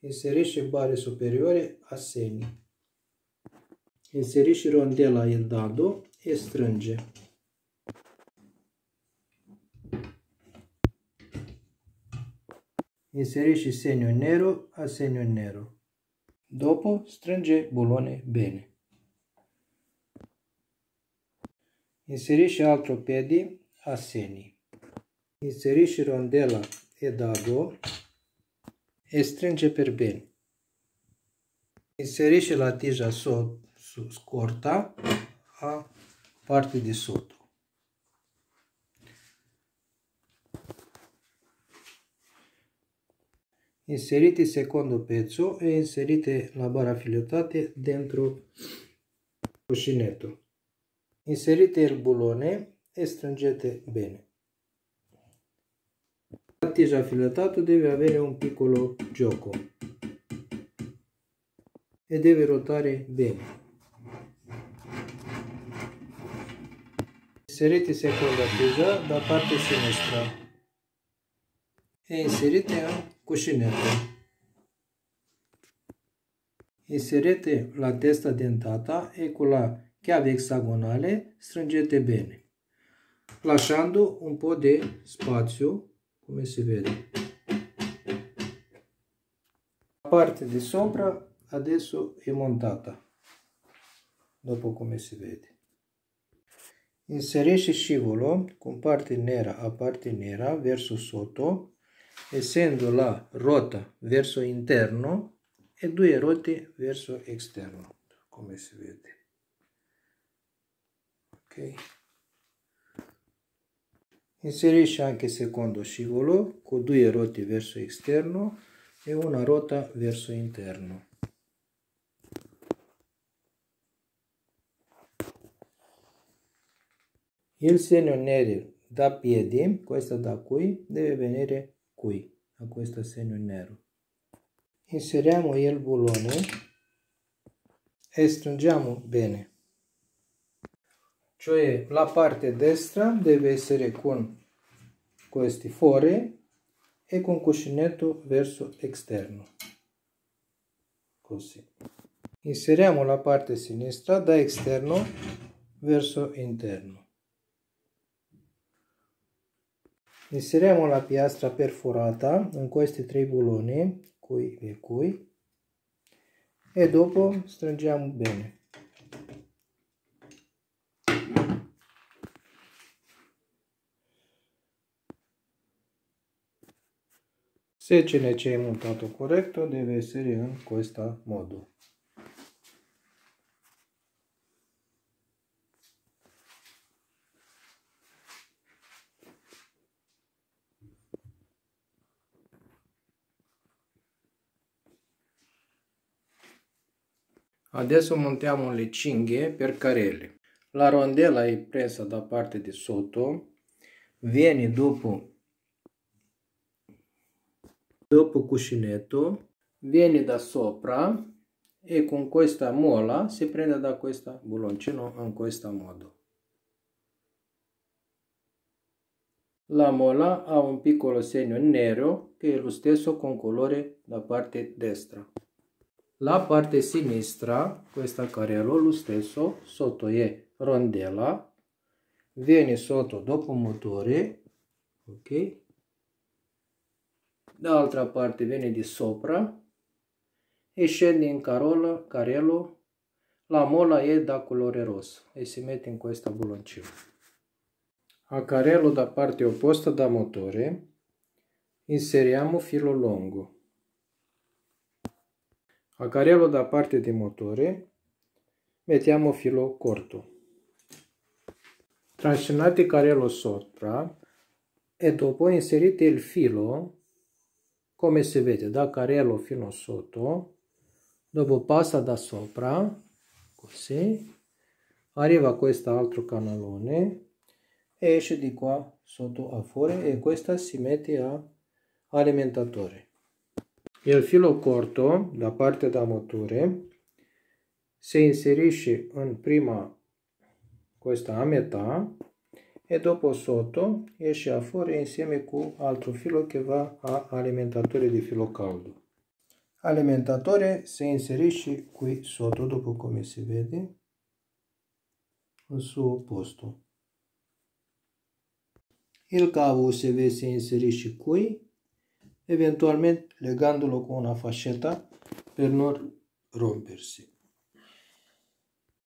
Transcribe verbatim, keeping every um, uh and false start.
Inserisci bare superiore a seni. Inserisci rondela il dado e stringe. Inserisci segno nero a segno nero. Dopo stringe bullone bene. Inserisci altro piede a seni. Inserisci rondela e dado e stringe per bene. Inserisci la tija scurta a parte di sotto. Inserite il secondo pezzo e inserite la bara filettata dentro il cuscinetto. Inserite il bullone e stringete bene. La tija filettata deve avere un piccolo gioco e deve ruotare bene. Inserite seconda tija da parte sinistra e inserite il cuscinetto. Inserite la testa dentata e con la chiave esagonale stringete bene, lasciando un po' di spazio, come si vede. La parte di sopra adesso è montata, dopo come si vede. Inserisci scivolo con parte nera a parte nera verso sotto, essendo la ruota verso interno e due ruote verso esterno, come si vede. Ok. Inserisci anche il secondo scivolo con due ruote verso esterno e una ruota verso interno. Il segno nero da piedi, questo da qui, deve venire qui, a questo segno nero. Inseriamo il bullone e stringiamo bene. Cioè la parte destra deve essere con questi fuori e con cuscinetto verso esterno. Così. Inseriamo la parte sinistra da esterno verso interno. Inseriamo la piastra perforata in questi tre bulloni, qui e qui, e dopo stringiamo bene. Se ce ne c'è montato corretto, deve essere in questo modo. Adesso montiamo le cinghie per carrelli. La rondella è presa da parte di sotto, viene dopo dopo cuscinetto, viene da sopra e con questa molla si prende da questo bulloncino in questo modo. La molla ha un piccolo segno nero che è lo stesso con colore da parte destra. La parte sinistra, questo carrello, lo stesso, sotto è rondella, viene sotto dopo motore, ok? Dall'altra parte viene di sopra e scende in carola, carrello, la molla è da colore rosso e si mette in questo bulloncino. A carrello da parte opposta da motore inseriamo filo lungo. A carrello da parte di motore mettiamo filo corto. Trascinate carrello sopra e dopo inserite il filo, come si vede, da carrello fino sotto, dopo passa da sopra, così, arriva a questo altro canalone e esce di qua sotto a fuori e questa si mette a alimentatore. Il filo corto da parte da motore si inserisce in prima questa a metà e dopo sotto esce a fuori insieme con altro filo che va a alimentatore di filo caldo. alimentatore si inserisce qui sotto, dopo come si vede, al suo posto. Il cavo U S B si inserisce qui, eventualmente legandolo con una fascetta per non rompersi.